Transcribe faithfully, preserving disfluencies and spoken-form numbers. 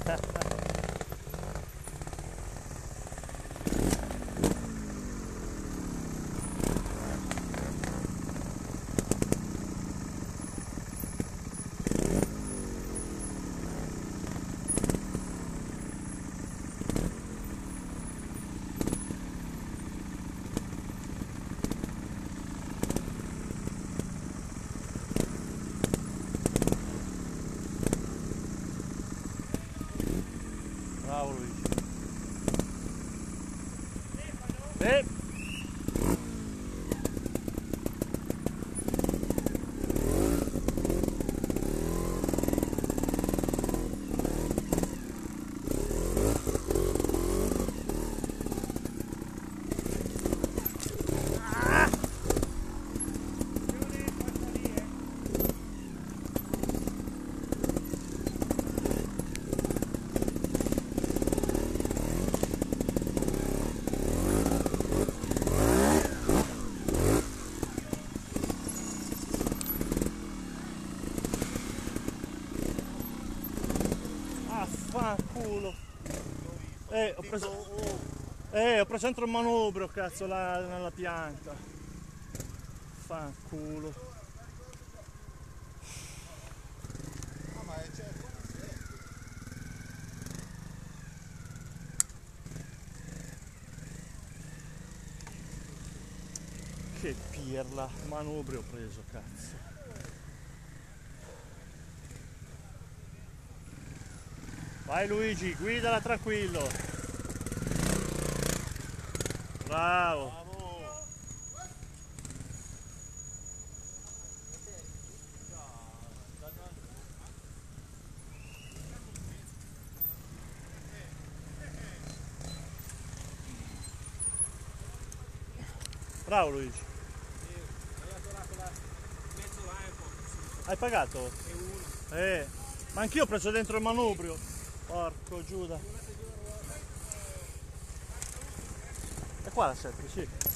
Bravo Luigi. Eh. Fanculo. Eh, ho preso. Eh, ho preso dentro il manubrio, cazzo, là nella pianta. Fanculo. Ah, ma è certo. Che pirla, manubrio ho preso, cazzo. Vai Luigi, guidala tranquillo. Bravo. Bravo. Bravo Luigi. Hai pagato? Eh, ma anch'io ho preso dentro il manubrio. Porco Giuda. E qua la sette, sì.